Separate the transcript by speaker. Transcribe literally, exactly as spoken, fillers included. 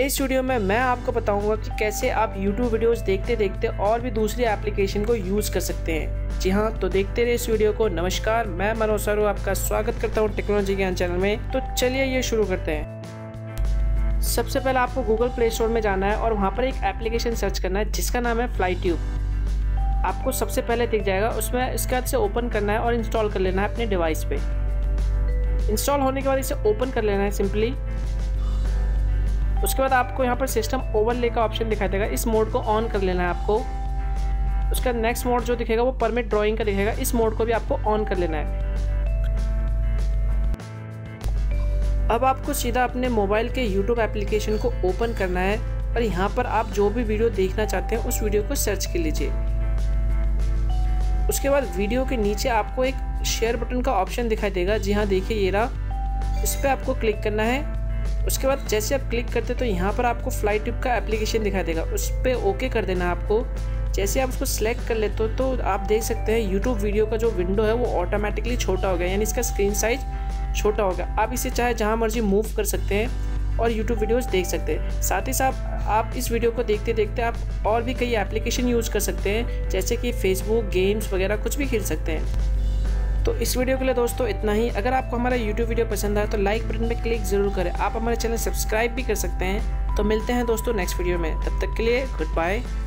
Speaker 1: इस वीडियो में मैं आपको बताऊंगा कि कैसे आप यूट्यूब वीडियोस देखते देखते और भी दूसरी एप्लीकेशन को यूज़ कर सकते हैं। जी हाँ, तो देखते रहे इस वीडियो को। नमस्कार, मैं मनोज सर आपका स्वागत करता हूँ टेक्नोलॉजी ज्ञान चैनल में। तो चलिए ये शुरू करते हैं। सबसे पहले आपको गूगल प्ले स्टोर में जाना है और वहाँ पर एक एप्लीकेशन सर्च करना है जिसका नाम है फ्लाईट्यूब। आपको सबसे पहले दिख जाएगा, उसमें इसके बाद से ओपन करना है और इंस्टॉल कर लेना है अपने डिवाइस पे। इंस्टॉल होने के बाद इसे ओपन कर लेना है सिंपली। उसके बाद आपको यहाँ पर सिस्टम ओवरले का ऑप्शन दिखाई देगा, इस मोड को ऑन कर लेना है आपको। उसका नेक्स्ट मोड जो दिखेगा वो परमिट ड्राइंग का दिखेगा, इस मोड को भी आपको ऑन कर लेना है। अब आपको सीधा अपने मोबाइल के यूट्यूब एप्लीकेशन को ओपन करना है और यहाँ पर आप जो भी वीडियो देखना चाहते हैं उस वीडियो को सर्च कर लीजिए। उसके बाद वीडियो के नीचे आपको एक शेयर बटन का ऑप्शन दिखाई देगा। जी हाँ, देखिए ये रहा, इस पर आपको क्लिक करना है। उसके बाद जैसे आप क्लिक करते तो यहाँ पर आपको फ्लाईट्यूब का एप्लीकेशन दिखाई देगा, उस पर ओके कर देना आपको। जैसे आप उसको सिलेक्ट कर लेते हो तो आप देख सकते हैं यूट्यूब वीडियो का जो विंडो है वो ऑटोमेटिकली छोटा हो गया, यानी इसका स्क्रीन साइज छोटा हो गया। आप इसे चाहे जहाँ मर्जी मूव कर सकते हैं और यूट्यूब वीडियोस देख सकते हैं। साथ ही साथ आप इस वीडियो को देखते देखते आप और भी कई एप्लीकेशन यूज़ कर सकते हैं, जैसे कि फेसबुक, गेम्स वगैरह कुछ भी खेल सकते हैं। तो इस वीडियो के लिए दोस्तों इतना ही। अगर आपको हमारा यूट्यूब वीडियो पसंद आए तो लाइक बटन पे क्लिक ज़रूर करें। आप हमारे चैनल सब्सक्राइब भी कर सकते हैं। तो मिलते हैं दोस्तों नेक्स्ट वीडियो में, तब तक के लिए गुड बाय।